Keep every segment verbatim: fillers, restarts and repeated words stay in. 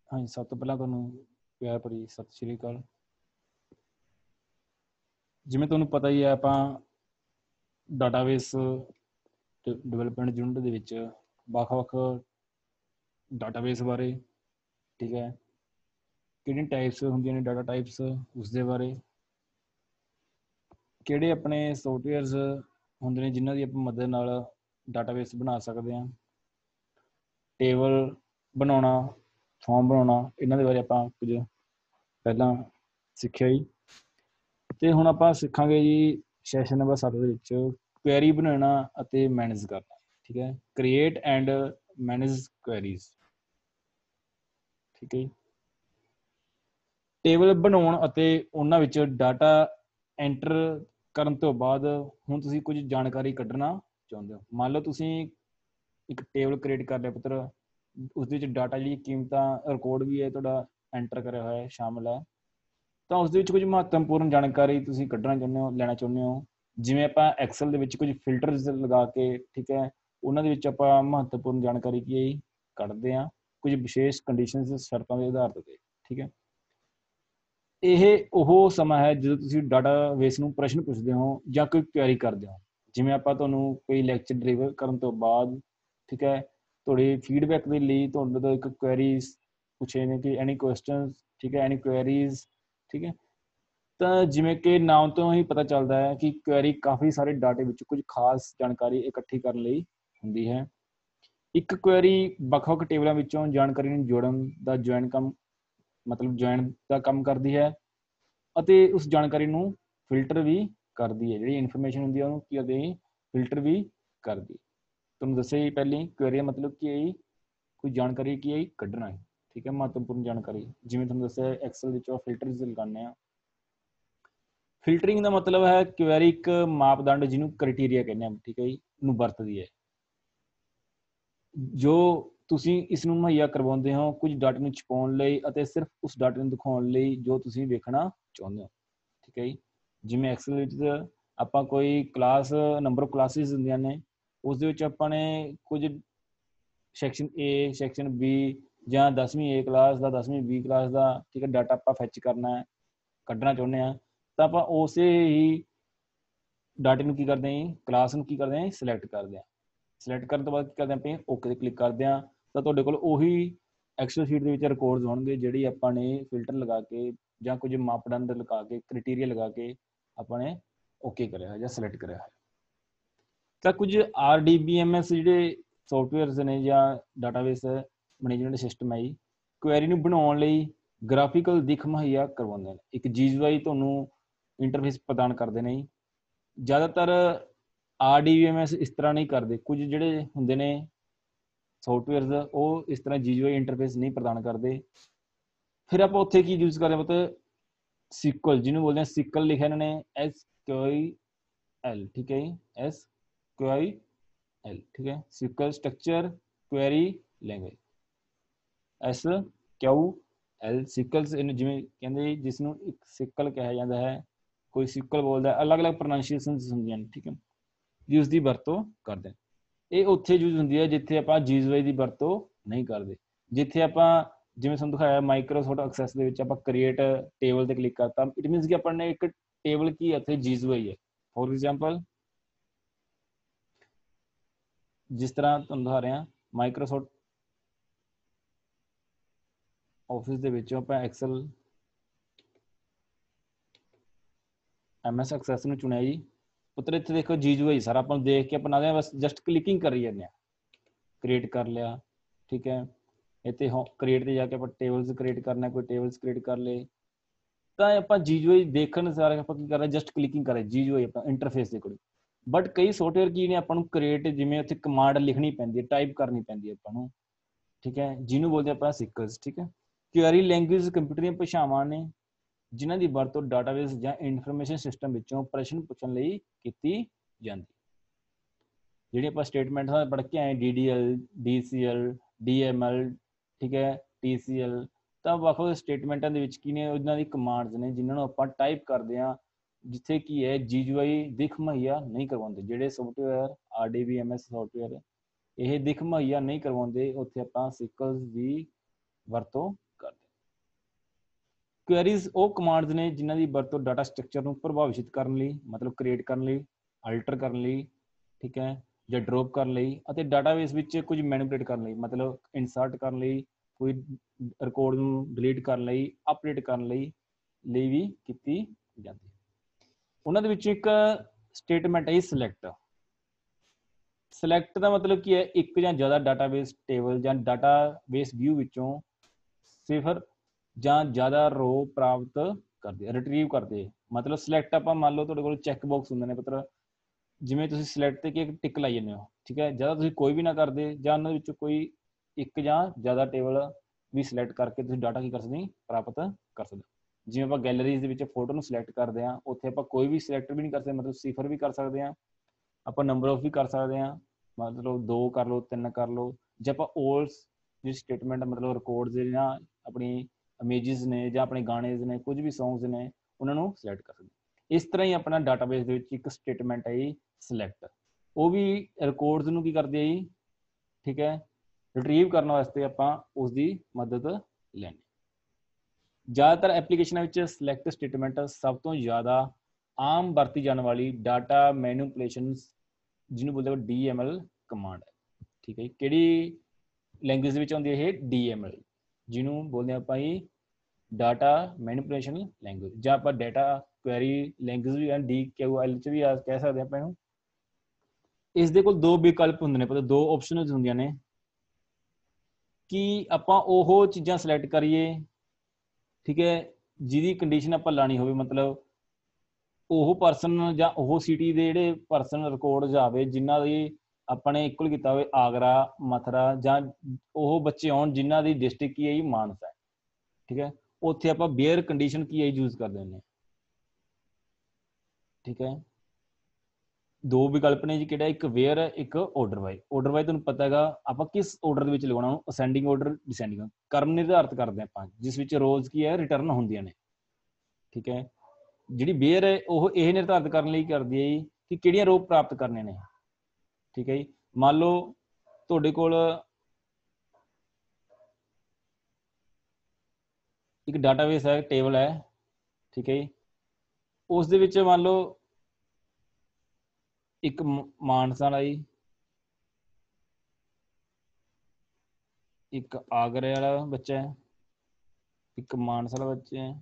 हाँ जी, सब तो पहला तुहानू प्यार भरी सत श्री अकाल। जिवें तुहानू पता ही है, आपां डाटाबेस डिवेलपमेंट यूनिट दे विच ਵੱਖ-ਵੱਖ डाटाबेस बारे, ठीक है, किहड़ियां टाइप्स हुंदियां ने डाटा टाइप्स उस दे बारे, किहड़े अपने सॉफ्टवेयर्स हुंदे ने जिन्हां दी आपां मदद नाल डाटाबेस बना सकदे हां, टेबल बनाउणा, फॉर्म बनाउणा, इन्हां दे बारे आपां कुछ ਪਹਿਲਾਂ ਸਿੱਖਿਆ ਜੀ। ਤੇ ਹੁਣ ਆਪਾਂ ਸਿੱਖਾਂਗੇ ਜੀ ਸੈਸ਼ਨ ਨੰਬਰ ਸੱਤ ਦੇ ਵਿੱਚ ਕੁਐਰੀ ਬਣਾਉਣਾ ਅਤੇ ਮੈਨੇਜ ਕਰਨਾ, ਠੀਕ ਹੈ, ਕ੍ਰੀਏਟ ਐਂਡ ਮੈਨੇਜ ਕੁਐਰੀਜ਼, ਠੀਕ ਹੈ ਜੀ। ਟੇਬਲ ਬਣਾਉਣ ਅਤੇ ਉਹਨਾਂ ਵਿੱਚ ਡਾਟਾ ਐਂਟਰ ਕਰਨ ਤੋਂ ਬਾਅਦ ਹੁਣ ਤੁਸੀਂ ਕੁਝ ਜਾਣਕਾਰੀ ਕੱਢਣਾ ਚਾਹੁੰਦੇ ਹੋ। ਮੰਨ ਲਓ ਤੁਸੀਂ ਇੱਕ ਟੇਬਲ ਕ੍ਰੀਏਟ ਕਰ ਲਿਆ ਪੁੱਤਰ, ਉਸ ਦੇ ਵਿੱਚ ਡਾਟਾ ਜਿਹੜੀ ਕੀਮਤਾਂ ਰਿਕਾਰਡ ਵੀ ਹੈ ਤੁਹਾਡਾ ਐਂਟਰ ਕਰਿਆ ਹੋਇਆ ਹੈ, ਸ਼ਾਮਲ ਹੈ, ਤਾਂ ਉਸ ਦੇ ਵਿੱਚ ਕੁਝ ਮਹੱਤਵਪੂਰਨ ਜਾਣਕਾਰੀ ਤੁਸੀਂ ਕੱਢਣਾ ਚਾਹੁੰਦੇ ਹੋ, ਲੈਣਾ ਚਾਹੁੰਦੇ ਹੋ। ਜਿਵੇਂ ਆਪਾਂ ਐਕਸਲ ਦੇ ਵਿੱਚ ਕੁਝ ਫਿਲਟਰਸ ਲਗਾ ਕੇ, ਠੀਕ ਹੈ, ਉਹਨਾਂ ਦੇ ਵਿੱਚ ਆਪਾਂ ਮਹੱਤਵਪੂਰਨ ਜਾਣਕਾਰੀ ਕੀ ਹੈ ਕੱਢਦੇ ਹਾਂ, ਕੁਝ ਵਿਸ਼ੇਸ਼ ਕੰਡੀਸ਼ਨਸ ਸ਼ਰਤਾਂ ਦੇ ਆਧਾਰ 'ਤੇ, ਠੀਕ ਹੈ। ਇਹ ਉਹ ਸਮਾਂ ਹੈ ਜਦੋਂ ਤੁਸੀਂ ਡਾਟਾਬੇਸ ਨੂੰ ਪ੍ਰਸ਼ਨ ਪੁੱਛਦੇ ਹੋ ਜਾਂ ਕੋਈ ਕੁਐਰੀ ਕਰਦੇ ਹੋ। ਜਿਵੇਂ ਆਪਾਂ ਤੁਹਾਨੂੰ ਕੋਈ ਲੈਕਚਰ ਡਿਲੀਵਰ ਕਰਨ ਤੋਂ ਬਾਅਦ, ਠੀਕ ਹੈ, ਤੁਹਾਡੀ ਫੀਡਬੈਕ ਦੇ ਲਈ ਤੁਹਾਡੇ ਤੋਂ ਇੱਕ ਕੁਐਰੀ ਪੁੱਛੇ ਨੇ ਕਿ ਐਨੀ ਕੁਐਸਚਨ, ਠੀਕ ਹੈ, ਐਨੀ ਕੁਐਰੀਜ਼, ਠੀਕ ਹੈ। ਤਾਂ ਜਿਵੇਂ ਕਿ ਨਾਮ ਤੋਂ ਹੀ ਪਤਾ ਚੱਲਦਾ ਹੈ ਕਿ ਕੁਐਰੀ ਕਾਫੀ ਸਾਰੇ ਡਾਟੇ ਵਿੱਚ ਕੁਝ ਖਾਸ ਜਾਣਕਾਰੀ ਇਕੱਠੀ ਕਰਨ ਲਈ ਹੁੰਦੀ ਹੈ। ਇੱਕ ਕੁਐਰੀ ਵੱਖ ਵੱਖ ਟੇਬਲਾਂ ਵਿੱਚੋਂ ਜਾਣਕਾਰੀ ਨੂੰ ਜੋੜਨ ਦਾ ਜੁਆਇਨ ਕੰਮ ਮਤਲਬ ਜੁਆਇਨ ਦਾ ਕੰਮ ਕਰਦੀ ਹੈ ਅਤੇ ਉਸ ਜਾਣਕਾਰੀ ਨੂੰ ਫਿਲਟਰ ਵੀ ਕਰਦੀ ਹੈ। ਜਿਹੜੀ ਇਨਫੋਰਮੇਸ਼ਨ ਹੁੰਦੀ ਹੈ ਉਹਨੂੰ ਕੀ ਕਰਦੀ, ਫਿਲਟਰ ਵੀ ਕਰਦੀ। ਤੁਹਾਨੂੰ ਦੱਸਿਆ ਜੀ ਪਹਿਲੀ ਕੁਐਰੀ ਦਾ ਮਤਲਬ ਕੀ ਹੈ, ਕੋਈ ਜਾਣਕਾਰੀ ਕੀ ਹੈ ਕੱਢਣਾ ਹੈ, ਠੀਕ ਹੈ, ਮਹੱਤਵਪੂਰਨ ਜਾਣਕਾਰੀ। ਜਿਵੇਂ ਤੁਹਾਨੂੰ ਦੱਸਿਆ ਐਕਸਲ ਵਿੱਚ ਫਿਲਟਰਸ ਲਗਾਉਂਦੇ ਹਾਂ। ਫਿਲਟਰਿੰਗ ਦਾ ਮਤਲਬ ਹੈ ਕੁਐਰੀ ਇੱਕ ਮਾਪਦੰਡ ਜਿਹਨੂੰ ਕ੍ਰਾਈਟੀਰੀਆ ਕਹਿੰਦੇ ਆ, ਠੀਕ ਹੈ ਜੀ, ਨੂੰ ਵਰਤਦੀ ਹੈ। ਜੋ ਤੁਸੀਂ ਇਸ ਨੂੰ ਮੁਹੱਈਆ ਕਰਵਾਉਂਦੇ ਹੋ ਕੁਝ ਡਾਟੇ ਨੂੰ ਛੁਪਾਉਣ ਲਈ ਅਤੇ ਸਿਰਫ ਉਸ ਡਾਟੇ ਨੂੰ ਦਿਖਾਉਣ ਲਈ ਜੋ ਤੁਸੀਂ ਵੇਖਣਾ ਚਾਹੁੰਦੇ ਹੋ, ਠੀਕ ਹੈ ਜੀ। ਜਿਵੇਂ ਐਕਸਲ ਵਿੱਚ ਆਪਾਂ ਕੋਈ ਕਲਾਸ ਨੰਬਰ ਆਫ ਕਲਾਸਿਸ ਹੁੰਦੀਆਂ ਨੇ, ਉਸ ਦੇ ਵਿੱਚ ਆਪਾਂ ਨੇ ਕੁਝ ਸੈਕਸ਼ਨ ਏ, ਸੈਕਸ਼ਨ ਬੀ ਜਾਂ ਦਸਵੀਂ ਏ ਕਲਾਸ ਦਾ, ਦਸਵੀਂ ਬੀ ਕਲਾਸ ਦਾ, ਠੀਕ ਹੈ, ਡਾਟਾ ਆਪਾਂ ਫੈਚ ਕਰਨਾ ਹੈ, ਕੱਢਣਾ ਚਾਹੁੰਦੇ ਹਾਂ, ਤਾਂ ਆਪਾਂ ਉਸੇ ਹੀ ਡਾਟੇ ਨੂੰ ਕੀ ਕਰਦੇ ਹਾਂ, ਕਲਾਸ ਨੂੰ ਕੀ ਕਰਦੇ ਹਾਂ, ਸਿਲੈਕਟ ਕਰਦੇ ਹਾਂ। ਸਿਲੈਕਟ ਕਰਨ ਤੋਂ ਬਾਅਦ ਕੀ ਕਰਦੇ ਹਾਂ, ਆਪਾਂ ਓਕੇ 'ਤੇ ਕਲਿੱਕ ਕਰਦੇ ਹਾਂ, ਤਾਂ ਤੁਹਾਡੇ ਕੋਲ ਉਹੀ ਐਕਸਲ ਸ਼ੀਟ ਦੇ ਵਿੱਚ ਰਿਕਾਰਡਸ ਹੋਣਗੇ ਜਿਹੜੀ ਆਪਾਂ ਨੇ ਫਿਲਟਰ ਲਗਾ ਕੇ ਜਾਂ ਕੁਝ ਮਾਪਦੰਡ ਲਗਾ ਕੇ, ਕ੍ਰਾਈਟੀਰੀਆ ਲਗਾ ਕੇ ਆਪਾਂ ਨੇ ਓਕੇ ਕਰਿਆ ਹੈ ਜਾਂ ਸਿਲੈਕਟ ਕਰਿਆ ਹੈ। ਤਾਂ ਕੁਝ R D B M S ਜਿਹੜੇ ਸੋਫਟਵੇਅਰਸ ਨੇ ਜਾਂ ਡਾਟਾਬੇਸ ਮੈਨੇਜਮੈਂਟ ਸਿਸਟਮ ਹੈ ਜੀ, ਕੁਐਰੀ ਨੂੰ ਬਣਾਉਣ ਲਈ ਗ੍ਰਾਫਿਕਲ ਦਿੱਖ ਮੁਹੱਈਆ ਕਰਵਾਉਂਦੇ ਨੇ, ਇੱਕ ਜੀ ਯੂ ਆਈ ਤੁਹਾਨੂੰ ਇੰਟਰਫੇਸ ਪ੍ਰਦਾਨ ਕਰਦੇ ਨੇ ਜੀ। ਜ਼ਿਆਦਾਤਰ R D B M S ਇਸ ਤਰ੍ਹਾਂ ਨਹੀਂ ਕਰਦੇ, ਕੁਝ ਜਿਹੜੇ ਹੁੰਦੇ ਨੇ ਸੌਫਟਵੇਅਰਸ ਉਹ ਇਸ ਤਰ੍ਹਾਂ ਜੀ ਯੂ ਆਈ ਇੰਟਰਫੇਸ ਨਹੀਂ ਪ੍ਰਦਾਨ ਕਰਦੇ। ਫਿਰ ਆਪਾਂ ਉੱਥੇ ਕੀ ਯੂਜ਼ ਕਰਦੇ ਹਾਂ ਮਤਲਬ ਸਿਕਲ, ਜਿਹਨੂੰ ਬੋਲਦੇ ਹਾਂ ਸਿਕਲ, ਲਿਖਿਆ ਇਹਨਾਂ ਨੇ ਐਸ ਕਿਊ ਆਈ ਐਲ, ਠੀਕ ਹੈ ਜੀ, ਐਸ ਕਿਊ ਆਈ ਐਲ, ਠੀਕ ਹੈ, sequel structured query language, S Q L sequels, ਇਹਨੂੰ ਜਿਵੇਂ ਕਹਿੰਦੇ ਜਿਸ ਨੂੰ ਇੱਕ ਸਿਕਲ ਕਿਹਾ ਜਾਂਦਾ ਹੈ, ਕੋਈ ਸਿਕਲ ਬੋਲਦਾ, ਅਲੱਗ ਅਲੱਗ ਪ੍ਰੋਨਾਂਸੀਏਸ਼ਨਸ ਹੁੰਦੀਆਂ ਨੇ, ਠੀਕ ਹੈ, ਜੀ ਉਸ ਦੀ ਵਰਤੋਂ ਕਰਦੇ। ਇਹ ਉੱਥੇ ਯੂਜ਼ ਹੁੰਦੀ ਹੈ ਜਿੱਥੇ ਆਪਾਂ ਜੀ ਯੂ ਆਈ ਦੀ ਵਰਤੋਂ ਨਹੀਂ ਕਰਦੇ। ਜਿੱਥੇ ਆਪਾਂ ਜਿਵੇਂ ਤੁਹਾਨੂੰ ਦਿਖਾਇਆ ਮਾਈਕਰੋਸੌਫਟ ਐਕਸੈਸ ਦੇ ਵਿੱਚ ਆਪਾਂ ਕ੍ਰੀਏਟ ਟੇਬਲ 'ਤੇ ਕਲਿੱਕ ਕਰਤਾ, ਇਟ ਮੀਨਸ ਕਿ ਆਪਾਂ ਨੇ ਇੱਕ ਟੇਬਲ ਕੀ ਹੈ, ਇੱਥੇ ਜੀ ਯੂ ਆਈ ਹੈ। ਫੋਰ ਐਗਜ਼ਾਮਪਲ ਜਿਸ ਤਰ੍ਹਾਂ ਤੁਹਾਨੂੰ ਦਿਖਾ ਰਿਹਾ ਮਾਈਕਰੋਸੌਫਟ ਆਫਿਸ ਦੇ ਵਿੱਚੋਂ ਆਪਾਂ ਐਕਸਲ ਐਮ ਐਸ ਐਕਸੈਸ ਨੂੰ ਚੁਣਿਆ ਜੀ ਪੁੱਤਰ, ਇੱਥੇ ਦੇਖੋ ਜੀ ਯੂ ਆਈ ਸਾਰਾ ਆਪਾਂ ਨੂੰ ਦੇਖ ਕੇ ਆਪਣਾ ਬਸ ਜਸਟ ਕਲਿਕਿੰਗ ਕਰੀ ਜਾਂਦੇ ਹਾਂ, ਕ੍ਰੀਏਟ ਕਰ ਲਿਆ, ਠੀਕ ਹੈ। ਇੱਥੇ ਹੋ ਕ੍ਰੀਏਟ 'ਤੇ ਜਾ ਕੇ ਆਪਾਂ ਟੇਬਲਸ ਕ੍ਰੀਏਟ ਕਰਨਾ, ਕੋਈ ਟੇਬਲਸ ਕ੍ਰੀਏਟ ਕਰ ਲਏ, ਤਾਂ ਆਪਾਂ ਜੀ ਯੂ ਆਈ ਦੇਖਣ ਸਾਰੇ ਆਪਾਂ ਕੀ ਕਰ ਰਹੇ, ਜਸਟ ਕਲਿਕਿੰਗ ਕਰ ਰਹੇ ਜੀ ਯੂ ਆਈ ਆਪਾਂ ਇੰਟਰਫੇਸ ਦੇ ਕੋਲ। ਬਟ ਕਈ ਸੌਫਟਵੇਅਰ ਕੀ ਨੇ ਆਪਾਂ ਨੂੰ ਕ੍ਰੀਏਟ, ਜਿਵੇਂ ਉੱਥੇ ਕਮਾਂਡ ਲਿਖਣੀ ਪੈਂਦੀ ਹੈ, ਟਾਈਪ ਕਰਨੀ ਪੈਂਦੀ ਹੈ ਆਪਾਂ ਨੂੰ, ਠੀਕ ਹੈ, ਜਿਹਨੂੰ ਬੋਲਦੇ ਆਪਾਂ ਸਿਕਲਸ, ਠੀਕ ਹੈ। ਕੁਐਰੀ ਲੈਂਗੁਏਜ ਕੰਪਿਊਟਰ ਦੀਆਂ ਭਾਸ਼ਾਵਾਂ ਨੇ ਜਿਨ੍ਹਾਂ ਦੀ ਵਰਤੋਂ ਡਾਟਾਬੇਸ ਜਾਂ ਇਨਫੋਰਮੇਸ਼ਨ ਸਿਸਟਮ ਵਿੱਚੋਂ ਪ੍ਰਸ਼ਨ ਪੁੱਛਣ ਲਈ ਕੀਤੀ ਜਾਂਦੀ। ਜਿਹੜੀ ਆਪਾਂ ਸਟੇਟਮੈਂਟ ਪੜ੍ਹ ਕੇ ਆਏ, D D L, D C L, D M L, ਠੀਕ ਹੈ, ਟੀ ਸੀ ਐਲ, ਤਾਂ ਵੱਖ ਵੱਖ ਸਟੇਟਮੈਂਟਾਂ ਦੇ ਵਿੱਚ ਕੀ ਨੇ, ਉਹਨਾਂ ਦੀ ਕਮਾਂਡਸ ਨੇ ਜਿਨ੍ਹਾਂ ਨੂੰ ਆਪਾਂ ਟਾਈਪ ਕਰਦੇ ਹਾਂ, ਜਿੱਥੇ ਕੀ ਹੈ ਜੀ ਯੂ ਆਈ ਦਿੱਖ ਮੁਹੱਈਆ ਨਹੀਂ ਕਰਵਾਉਂਦੇ। ਜਿਹੜੇ software R D B M S software ਇਹ ਦਿੱਖ ਮੁਹੱਈਆ ਨਹੀਂ ਕਰਵਾਉਂਦੇ, ਉੱਥੇ ਆਪਾਂ ਸਿਕਲਸ ਦੀ ਵਰਤੋਂ ਕੁਐਰੀਜ਼ ਉਹ ਕਮਾਂਡਸ ਨੇ ਜਿਨ੍ਹਾਂ ਦੀ ਵਰਤੋਂ ਡਾਟਾ ਸਟਰਕਚਰ ਨੂੰ ਪ੍ਰਭਾਵਿਤ ਕਰਨ ਲਈ, ਮਤਲਬ ਕ੍ਰੀਏਟ ਕਰਨ ਲਈ, ਅਲਟਰ ਕਰਨ ਲਈ, ਠੀਕ ਹੈ, ਜਾਂ ਡਰੋਪ ਕਰਨ ਲਈ, ਅਤੇ ਡਾਟਾਬੇਸ ਵਿੱਚ ਕੁਝ ਮੈਨੀਪੂਲੇਟ ਕਰਨ ਲਈ, ਮਤਲਬ ਇਨਸਰਟ ਕਰਨ ਲਈ, ਕੋਈ ਰਿਕਾਰਡ ਨੂੰ ਡਿਲੀਟ ਕਰਨ ਲਈ, ਅਪਡੇਟ ਕਰਨ ਲਈ ਲਈ ਵੀ ਕੀਤੀ ਜਾਂਦੀ ਹੈ। ਉਹਨਾਂ ਦੇ ਵਿੱਚੋਂ ਇੱਕ ਸਟੇਟਮੈਂਟ ਹੈ ਸਿਲੈਕਟ। ਸਿਲੈਕਟ ਦਾ ਮਤਲਬ ਕੀ ਹੈ? ਇੱਕ ਜਾਂ ਜ਼ਿਆਦਾ ਡਾਟਾਬੇਸ ਟੇਬਲ ਜਾਂ ਡਾਟਾਬੇਸ ਵਿਊ ਵਿੱਚੋਂ ਸਿਫਰ ਜਾਂ ਜ਼ਿਆਦਾ ਰੋ ਪ੍ਰਾਪਤ ਕਰਦੇ, ਰਿਟਰੀਵ ਕਰਦੇ। ਮਤਲਬ ਸਿਲੈਕਟ ਆਪਾਂ ਮੰਨ ਲਓ ਤੁਹਾਡੇ ਕੋਲ ਚੈੱਕ ਬਾਕਸ ਹੁੰਦੇ ਨੇ, ਮਤਲਬ ਜਿਵੇਂ ਤੁਸੀਂ ਸਿਲੈਕਟ ਤੇ ਇੱਕ ਟਿਕ ਲਾਈ ਜਾਂਦੇ ਹੋ, ਠੀਕ ਹੈ, ਜਦੋਂ ਤੁਸੀਂ ਕੋਈ ਵੀ ਨਾ ਕਰਦੇ ਜਾਂ ਉਹਨਾਂ ਵਿੱਚੋਂ ਕੋਈ ਇੱਕ ਜਾਂ ਜ਼ਿਆਦਾ ਟੇਬਲ ਵੀ ਸਿਲੈਕਟ ਕਰਕੇ ਤੁਸੀਂ ਡਾਟਾ ਕੀ ਕਰ ਸਕਦੇ ਹੋ? ਪ੍ਰਾਪਤ ਕਰ ਸਕਦੇ ਹੋ। ਜਿਵੇਂ ਆਪਾਂ ਗੈਲਰੀਜ਼ ਦੇ ਵਿੱਚ ਫੋਟੋ ਨੂੰ ਸਿਲੈਕਟ ਕਰਦੇ ਹਾਂ, ਉੱਥੇ ਆਪਾਂ ਕੋਈ ਵੀ ਸਿਲੈਕਟ ਵੀ ਨਹੀਂ ਕਰ ਸਕਦੇ, ਮਤਲਬ ਸਿਫਰ ਵੀ ਕਰ ਸਕਦੇ ਹਾਂ, ਆਪਾਂ ਨੰਬਰ ਆਫ ਵੀ ਕਰ ਸਕਦੇ ਹਾਂ, ਮਤਲਬ ਦੋ ਕਰ ਲਓ, ਤਿੰਨ ਕਰ ਲਓ। ਜੇ ਆਪਾਂ ਓਲਸ ਜਿਹੜੀ ਸਟੇਟਮੈਂਟ ਮਤਲਬ ਰਿਕਾਰਡਸ ਦੇ ਜਾਂ ਆਪਣੀ ਇਮੇਜਿਸ ਨੇ ਜਾਂ ਆਪਣੇ ਗਾਣੇ ਨੇ, ਕੁਝ ਵੀ ਸੌਂਗਸ ਨੇ, ਉਹਨਾਂ ਨੂੰ ਸਿਲੈਕਟ ਕਰ ਸਕਦੇ। ਇਸ ਤਰ੍ਹਾਂ ਹੀ ਆਪਣਾ ਡਾਟਾਬੇਸ ਦੇ ਵਿੱਚ ਇੱਕ ਸਟੇਟਮੈਂਟ ਹੈ ਜੀ ਸਿਲੈਕਟ, ਉਹ ਵੀ ਰਿਕਾਰਡਸ ਨੂੰ ਕੀ ਕਰਦੀ ਹੈ ਜੀ, ਠੀਕ ਹੈ, ਰਿਟਰੀਵ ਕਰਨ ਵਾਸਤੇ ਆਪਾਂ ਉਸ ਦੀ ਮਦਦ ਲੈਣੀ। ਜ਼ਿਆਦਾਤਰ ਐਪਲੀਕੇਸ਼ਨਾਂ ਵਿੱਚ ਸਿਲੈਕਟ ਸਟੇਟਮੈਂਟ ਸਭ ਤੋਂ ਜ਼ਿਆਦਾ ਆਮ ਵਰਤੀ ਜਾਣ ਵਾਲੀ ਡਾਟਾ ਮੈਨੀਪੂਲੇਸ਼ਨ ਜਿਹਨੂੰ ਬੋਲਦੇ ਡੀ ਐਮ ਐਲ ਕਮਾਂਡ ਹੈ, ਠੀਕ ਹੈ ਜੀ। ਕਿਹੜੀ ਲੈਂਗੁਏਜ ਦੇ ਵਿੱਚ ਆਉਂਦੀ ਹੈ ਇਹ? ਡੀ ਐਮ ਐਲ, ਜਿਹਨੂੰ ਬੋਲਦੇ ਆਪਾਂ ਜੀ ਡਾਟਾ ਮੈਨੀਪੂਲੇਸ਼ਨ ਲੈਂਗੁਏਜ, ਜਾਂ ਆਪਾਂ ਡਾਟਾ ਕੁਐਰੀ ਲੈਂਗੁਏਜ ਵੀ ਹੈ, ਡੀ ਕਿਊ ਐਲ ਚ ਵੀ ਕਹਿ ਸਕਦੇ ਆਪਾਂ ਇਹਨੂੰ। ਇਸ ਦੇ ਕੋਲ ਦੋ ਵਿਕਲਪ ਹੁੰਦੇ ਨੇ, ਮਤਲਬ ਦੋ ਆਪਸ਼ਨਸ ਹੁੰਦੀਆਂ ਨੇ ਕਿ ਆਪਾਂ ਉਹ ਚੀਜ਼ਾਂ ਸਿਲੈਕਟ ਕਰੀਏ, ਠੀਕ ਹੈ, ਜਿਹਦੀ ਕੰਡੀਸ਼ਨ ਆਪਾਂ ਲਾਣੀ ਹੋਵੇ, ਮਤਲਬ ਉਹ ਪਰਸਨ ਜਾਂ ਉਹ ਸਿਟੀ ਦੇ ਜਿਹੜੇ ਪਰਸਨ ਰਿਕਾਰਡ ਜਾਵੇ ਜਿਨ੍ਹਾਂ ਦੀ ਆਪਾਂ ਨੇ ਇਕੁਅਲ ਕੀਤਾ ਹੋਵੇ ਆਗਰਾ, ਮਥੁਰਾ, ਜਾਂ ਉਹ ਬੱਚੇ ਆਉਣ ਜਿਨ੍ਹਾਂ ਦੀ ਡਿਸਟ੍ਰਿਕਟ ਕੀ ਹੈ ਜੀ ਮਾਨਸਾ ਹੈ, ਠੀਕ ਹੈ, ਉੱਥੇ ਆਪਾਂ ਬੇਅਰ ਕੰਡੀਸ਼ਨ ਕੀ ਹੈ ਯੂਜ਼ ਕਰਦੇ ਹੁੰਦੇ, ਠੀਕ ਹੈ। ਦੋ ਵਿਕਲਪ ਨੇ ਜੀ, ਕਿਹੜਾ? ਇੱਕ ਵੇਅਰ ਹੈ, ਇੱਕ ਆਰਡਰ ਬਾਈ। ਆਰਡਰ ਬਾਈ ਤੁਹਾਨੂੰ ਪਤਾ ਹੈਗਾ ਆਪਾਂ ਕਿਸ ਆਰਡਰ ਦੇ ਵਿੱਚ ਲਗਾਉਣਾ, ਉਹਨੂੰ ਅਸੈਂਡਿੰਗ ਆਰਡਰ, ਡਿਸੈਂਡਿੰਗ ਕਰਮ ਨਿਰਧਾਰਿਤ ਕਰਦੇ ਆਪਾਂ, ਜਿਸ ਵਿੱਚ ਰੋਜ਼ ਕੀ ਹੈ ਰਿਟਰਨ ਹੁੰਦੀਆਂ ਨੇ, ਠੀਕ ਹੈ। ਜਿਹੜੀ ਵੇਅਰ ਹੈ ਉਹ ਇਹ ਨਿਰਧਾਰਿਤ ਕਰਨ ਲਈ ਕਰਦੀ ਹੈ ਜੀ ਕਿ ਕਿਹੜੀਆਂ ਰੋ ਪ੍ਰਾਪਤ ਕਰਨੇ ਨੇ, ਠੀਕ ਹੈ ਜੀ। ਮੰਨ ਲਓ ਤੁਹਾਡੇ ਕੋਲ ਇੱਕ ਡਾਟਾਬੇਸ ਹੈ, ਟੇਬਲ ਹੈ, ਠੀਕ ਹੈ ਜੀ, ਉਸ ਦੇ ਵਿੱਚ ਮੰਨ ਲਓ ਇੱਕ ਮਾਨਸਾ ਵਾਲਾ ਜੀ, ਇੱਕ ਆਗਰੇ ਵਾਲਾ ਬੱਚਾ ਹੈ, ਇੱਕ ਮਾਨਸਾ ਵਾਲਾ ਬੱਚਾ ਹੈ,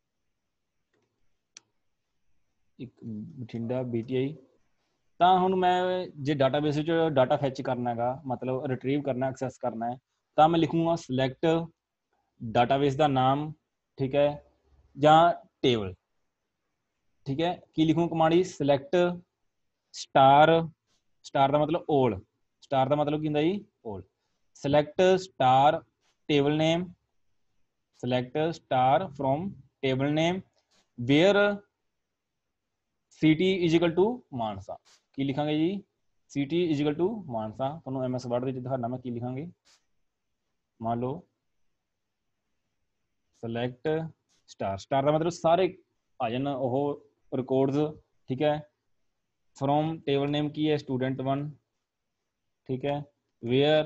ਇੱਕ ਬਠਿੰਡਾ ਬੀ ਟੀ ਆਈ। ਤਾਂ ਹੁਣ ਮੈਂ ਜੇ ਡਾਟਾਬੇਸ ਵਿੱਚ ਡਾਟਾ ਫੈਚ ਕਰਨਾ ਹੈਗਾ, ਮਤਲਬ ਰਿਟਰੀਵ ਕਰਨਾ, ਐਕਸੈਸ ਕਰਨਾ ਹੈ, ਤਾਂ ਮੈਂ ਲਿਖੂੰਗਾ ਸਿਲੈਕਟ ਡਾਟਾਬੇਸ ਦਾ ਨਾਮ, ਠੀਕ ਹੈ, ਜਾਂ ਟੇਬਲ, ਠੀਕ ਹੈ। ਕੀ ਲਿਖੂੰ ਕਮਾਂਡ ਜੀ? ਸਿਲੈਕਟ ਸਟਾਰ, ਸਟਾਰ ਦਾ ਮਤਲਬ ਓਲ, ਸਟਾਰ ਦਾ ਮਤਲਬ ਕੀ ਹੁੰਦਾ ਜੀ? All. Select star table name, select star from table name where city is equal to Mansa. ਕੀ ਲਿਖਾਂਗੇ ਜੀ? City is equal to Mansa. ਤੁਹਾਨੂੰ ਐਮ ਐਸ ਵਰਡ ਦੇ ਵਿੱਚ ਦਿਖਾਣਾ ਮੈਂ ਕੀ ਲਿਖਾਂਗੇ। ਮੰਨ ਲਓ ਸਿਲੈਕਟ ਸਟਾਰ, ਸਟਾਰ ਦਾ ਮਤਲਬ ਸਾਰੇ ਆ ਜਾਣ ਉਹ ਰਿਕਾਰਡਸ, ਠੀਕ ਹੈ। ਫਰੋਮ ਟੇਬਲ ਨੇਮ ਕੀ ਹੈ? ਸਟੂਡੈਂਟ वन, ठीक है। Where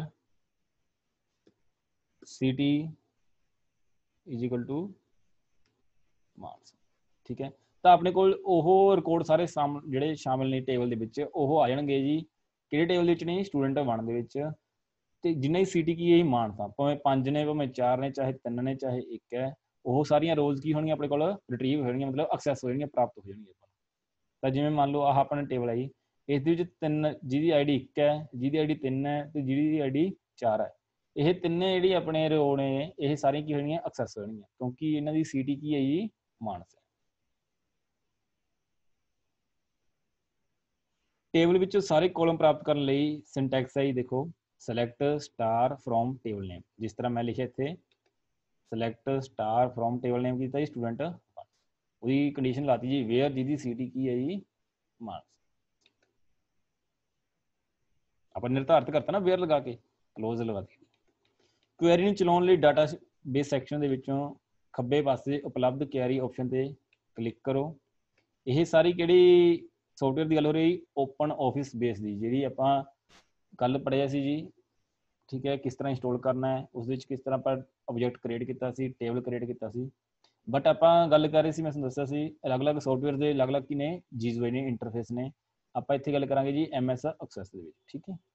city is equal to marks, ठीक है। ਤਾਂ ਆਪਣੇ ਕੋਲ ਉਹ ਰਿਕਾਰਡ ਸਾਰੇ ਸਾਮ ਜਿਹੜੇ ਸ਼ਾਮਿਲ ਨੇ ਟੇਬਲ ਦੇ ਵਿੱਚ ਉਹ ਆ ਜਾਣਗੇ ਜੀ। ਕਿਹੜੇ ਟੇਬਲ ਦੇ ਵਿੱਚ ਨੇ? ਸਟੂਡੈਂਟ वन ਦੇ ਵਿੱਚ। ਤੇ ਜਿੰਨਾ ਹੀ ਸਿਟੀ ਕੀ ਹੈ ਮਾਨਸਾ, ਭਾਵੇਂ ਪੰਜ ਨੇ, ਭਾਵੇਂ ਚਾਰ ਨੇ, ਚਾਹੇ ਤਿੰਨ ਨੇ, ਚਾਹੇ ਇੱਕ ਹੈ, ਉਹ ਸਾਰੀਆਂ ਰੋਜ਼ ਕੀ ਹੋਣਗੀਆਂ ਆਪਣੇ ਕੋਲ? ਰਿਟਰੀਵ ਹੋ ਜਾਣਗੀਆਂ, ਮਤਲਬ ਐਕਸੈਸ ਹੋ ਜਾਣਗੀਆਂ, ਪ੍ਰਾਪਤ ਹੋ ਜਾਣਗੀਆਂ। ਤਾਂ ਜਿਵੇਂ ਮੰਨ ਲਓ ਆਹ ਆਪਣਾ ਟੇਬਲ ਹੈ ਜੀ, ਇਸ ਦੇ ਵਿੱਚ ਤਿੰਨ, ਜਿਹਦੀ ਆਈ ਡੀ ਇੱਕ ਹੈ, ਜਿਹਦੀ ਆਈ ਡੀ ਤਿੰਨ ਹੈ, ਤੇ ਜਿਹਦੀ ਆਈ ਡੀ ਚਾਰ ਹੈ। ਇਹ ਤਿੰਨੇ ਜਿਹੜੀ ਆਪਣੇ ਰੋ ਨੇ ਇਹ ਸਾਰੀਆਂ ਕੀ ਹੋਣਗੀਆਂ? ਐਕਸੈਸ ਹੋ ਜਾਣਗੀਆਂ, ਕਿਉਂਕਿ ਇਹਨਾਂ ਦੀ ਸਿਟੀ ਕੀ ਹੈ ਜੀ? ਮਾਨਸਾ। ਟੇਬਲ ਵਿੱਚੋਂ ਸਾਰੇ ਕੋਲਮ ਪ੍ਰਾਪਤ ਕਰਨ ਲਈ ਸਿੰਟੈਕਸ ਹੈ ਜੀ, ਦੇਖੋ select star from table name. ਜਿਸ ਤਰ੍ਹਾਂ ਮੈਂ ਲਿਖਿਆ ਇੱਥੇ select star from table name ਕੀਤਾ ਜੀ ਸਟੂਡੈਂਟ, ਉਹਦੀ ਕੰਡੀਸ਼ਨ ਲਾਤੀ ਜੀ ਵੇਅਰ, ਜਿਹਦੀ ਸਿਟੀ ਕੀ ਹੈ ਜੀ? ਮਾਨਸਾ। ਆਪਾਂ ਨਿਰਧਾਰਿਤ ਕਰਤਾ ਨਾ ਵੇਅਰ ਲਗਾ ਕੇ, ਕਲੋਜ਼ ਲਗਾ ਕੇ। ਕੁਐਰੀ ਨੂੰ ਚਲਾਉਣ ਲਈ ਡਾਟਾ ਬੇਸ ਸੈਕਸ਼ਨ ਦੇ ਵਿੱਚੋਂ ਖੱਬੇ ਪਾਸੇ ਉਪਲਬਧ ਕੁਐਰੀ ਆਪਸ਼ਨ ਤੇ ਕਲਿੱਕ ਕਰੋ। ਇਹ ਸਾਰੀ ਕਿਹੜੀ ਸੌਫਟਵੇਅਰ ਦੀ ਗੱਲ ਹੋ ਰਹੀ? ਓਪਨ ਆਫਿਸ ਬੇਸ ਦੀ, ਜਿਹੜੀ ਆਪਾਂ ਕੱਲ ਪੜ੍ਹਿਆ ਸੀ ਜੀ, ਠੀਕ ਹੈ। ਕਿਸ ਤਰ੍ਹਾਂ ਇੰਸਟਾਲ ਕਰਨਾ ਹੈ, ਉਸ ਵਿੱਚ ਕਿਸ ਤਰ੍ਹਾਂ ਆਪਾਂ ਆਬਜੈਕਟ ਕ੍ਰੀਏਟ ਕੀਤਾ ਸੀ, ਟੇਬਲ ਕ੍ਰੀਏਟ ਕੀਤਾ ਸੀ। बट ਆਪਾਂ ਗੱਲ ਕਰ ਰਹੇ ਸੀ, ਮੈਂ ਤੁਹਾਨੂੰ ਦੱਸਿਆ ਸੀ ਅਲੱਗ-ਅਲੱਗ ਸੌਫਟਵੇਅਰ ਦੇ ਅਲੱਗ-ਅਲੱਗ ਕੀ ਨੇ ਜੀਯੂਆਈ ਨੇ, ਇੰਟਰਫੇਸ ਨੇ। ਆਪਾਂ ਇੱਥੇ ਗੱਲ ਕਰਾਂਗੇ ਜੀ ਐਮਐਸ ਐਕਸੈਸ ਦੇ ਵਿੱਚ, ਠੀਕ ਹੈ।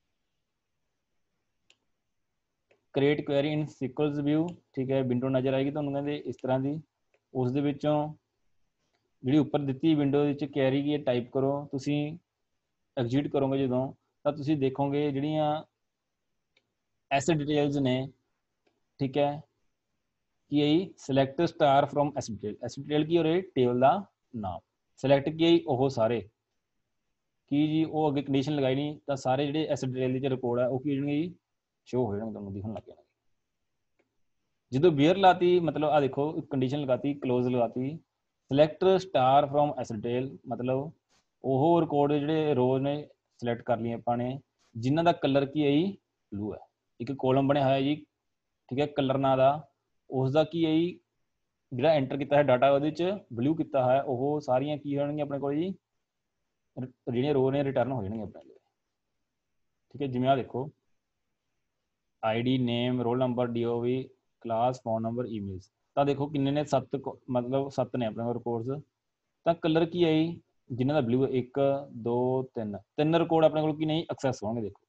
Create query in SQL's view, ਠੀਕ ਹੈ। ਵਿੰਡੋ ਨਜ਼ਰ ਆਏਗੀ ਤੁਹਾਨੂੰ ਕਹਿੰਦੇ ਇਸ ਤਰ੍ਹਾਂ ਦੀ, ਉਸ ਦੇ ਵਿੱਚੋਂ ਜਿਹੜੀ ਉੱਪਰ ਦਿੱਤੀ ਵਿੰਡੋ ਵਿੱਚ ਕੁਐਰੀ ਕੀ ਟਾਈਪ ਕਰੋ। ਤੁਸੀਂ ਐਗਜ਼ੀਕਿਊਟ ਕਰੋਗੇ ਜਦੋਂ, ਤਾਂ ਤੁਸੀਂ ਦੇਖੋਗੇ ਜਿਹੜੀਆਂ ਐਸਟ ਡਿਟੇਲਸ ਨੇ, ਠੀਕ ਹੈ, ਕੀ ਆਈ select star from S detail. S detail ਕੀ ਹੋ ਰਹੀ ਟੇਬਲ ਦਾ ਨਾਮ, ਸਿਲੈਕਟ ਕੀ ਆਈ ਉਹ ਸਾਰੇ ਕੀ ਜੀ, ਉਹ ਅੱਗੇ ਕੰਡੀਸ਼ਨ ਲਗਾਈ ਨਹੀਂ ਤਾਂ ਸਾਰੇ ਜਿਹੜੇ ਐਸ ਡਿਟੇਲ ਦੇ ਰਿਕਾਰਡ ਹੈ ਉਹ ਕੀ ਹੋ ਜਾਣਗੇ ਜੀ, ਸ਼ੋ ਹੋ ਜਾਣਗੇ, ਤੁਹਾਨੂੰ ਦਿਖਣ ਲੱਗ ਜਾਣਗੇ। ਜਦੋਂ ਬੀਅਰ ਲਾਤੀ ਮਤਲਬ ਆ ਦੇਖੋ ਕੰਡੀਸ਼ਨ ਲਗਾਤੀ, ਕਲੋਜ਼ ਲਗਾਤੀ, select star from S detail, ਮਤਲਬ ਉਹ ਰਿਕਾਰਡ ਜਿਹੜੇ ਰੋਜ਼ ਨੇ ਸਿਲੈਕਟ ਕਰ ਲਈਆਂ ਆਪਾਂ ਨੇ, ਜਿਨ੍ਹਾਂ ਦਾ ਕਲਰ ਕੀ ਹੈ ਜੀ ਬਲੂ ਹੈ। ਇੱਕ ਕੋਲਮ ਬਣਿਆ ਹੋਇਆ ਜੀ, ਠੀਕ ਹੈ, ਕਲਰ ਨਾਂ ਦਾ, ਉਸ ਦਾ ਕੀ ਹੈ ਜੀ ਜਿਹੜਾ ਐਂਟਰ ਕੀਤਾ ਹੈ ਡਾਟਾ ਉਹਦੇ ਚ ਬਲੂ ਕੀਤਾ ਹੈ, ਉਹ ਸਾਰੀਆਂ ਕੀ ਹੋਣਗੀਆਂ ਆਪਣੇ ਕੋਲ ਜੀ, ਜਿਹੜੀਆਂ ਰੋ ਨੇ ਰਿਟਰਨ ਹੋ ਜਾਣਗੀਆਂ ਆਪਣੇ ਲਈ, ਠੀਕ ਹੈ। ਜਿਵੇਂ ਆ ਦੇਖੋ I D, name, roll number, D O B, class, phone number, emails, ਤਾਂ ਦੇਖੋ ਕਿੰਨੇ ਨੇ, ਸੱਤ, ਮਤਲਬ ਸੱਤ ਨੇ ਆਪਣੇ ਕੋਲ ਰਿਕਾਰਡਸ। ਤਾਂ ਕਲਰ ਕੀ ਹੈ ਜੀ ਜਿਨ੍ਹਾਂ ਦਾ ਬਲੂ, ਇੱਕ ਦੋ ਤਿੰਨ, ਤਿੰਨ ਰਿਕਾਰਡ ਆਪਣੇ ਕੋਲ ਕੀ ਨਹੀਂ ਐਕਸੈਸ ਹੋਣਗੇ। ਦੇਖੋ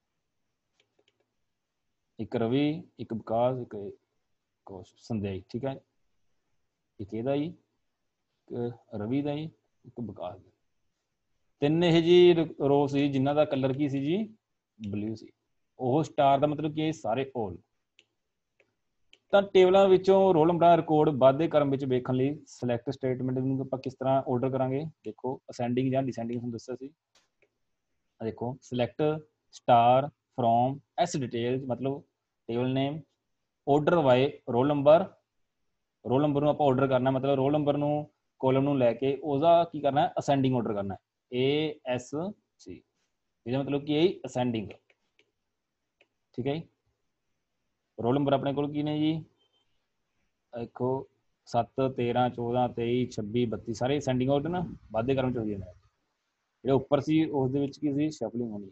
ਇੱਕ ਰਵੀ, ਇੱਕ ਵਿਕਾਸ, ਇੱਕ ਕੋਸ਼ ਸੰਦੇਸ਼, ਠੀਕ ਹੈ। ਇੱਕ ਇਹਦਾ ਜੀ, ਇੱਕ ਰਵੀ ਦਾ ਜੀ, ਇੱਕ ਵਿਕਾਸ ਦਾ, ਤਿੰਨ ਇਹ ਜੀ ਰੋ ਸੀ ਜਿਨ੍ਹਾਂ ਦਾ ਕਲਰ ਕੀ ਸੀ ਜੀ ਬਲੂ ਸੀ। ਉਹ ਸਟਾਰ ਦਾ ਮਤਲਬ ਕੀ ਸਾਰੇ 올। ਤਾਂ ਟੇਬਲਾਂ ਵਿੱਚੋਂ ਰੋਲ ਨੰਬਰ ਰਿਕਾਰਡ ਵਾਧੇ ਕ੍ਰਮ ਵਿੱਚ ਵੇਖਣ ਲਈ ਸਿਲੈਕਟ ਸਟੇਟਮੈਂਟ ਨੂੰ ਆਪਾਂ ਕਿਸ ਤਰ੍ਹਾਂ ਆਰਡਰ ਕਰਾਂਗੇ। ਦੇਖੋ ਅਸੈਂਡਿੰਗ ਜਾਂ ਡਿਸੈਂਡਿੰਗ ਤੁਹਾਨੂੰ ਦੱਸਿਆ ਸੀ। ਦੇਖੋ select star from S detail, ਮਤਲਬ table name, order by roll number, roll number ਨੂੰ ਆਪਾਂ ਆਰਡਰ ਕਰਨਾ, ਮਤਲਬ ਰੋਲ ਨੰਬਰ ਨੂੰ ਕੋਲਮ ਨੂੰ ਲੈ ਕੇ ਉਹਦਾ ਕੀ ਕਰਨਾ ਅਸੈਂਡਿੰਗ ਆਰਡਰ ਕਰਨਾ, ਏ ਐਸ ਸੀ, ਇਹਦਾ ਮਤਲਬ ਕੀ ਹੈ ਅਸੈਂਡਿੰਗ, ਠੀਕ ਹੈ ਜੀ। ਰੋਲ ਨੰਬਰ ਆਪਣੇ ਕੋਲ ਕੀ ਨੇ ਜੀ, ਦੇਖੋ ਸੱਤ, ਤੇਰਾਂ, ਚੌਦਾਂ, ਤੇਈ, ਛੱਬੀ, ਬੱਤੀ, ਸਾਰੇ ਅਸੈਂਡਿੰਗ ਆਰਡਰ ਨਾ ਵਾਧੇ ਕ੍ਰਮ ਚ ਹੋ ਜਾਂਦੇ। ਜਿਹੜੇ ਉੱਪਰ ਸੀ ਉਸ ਦੇ ਵਿੱਚ ਕੀ ਸੀ ਸ਼ਫਲਿੰਗ ਹੋਣੀ,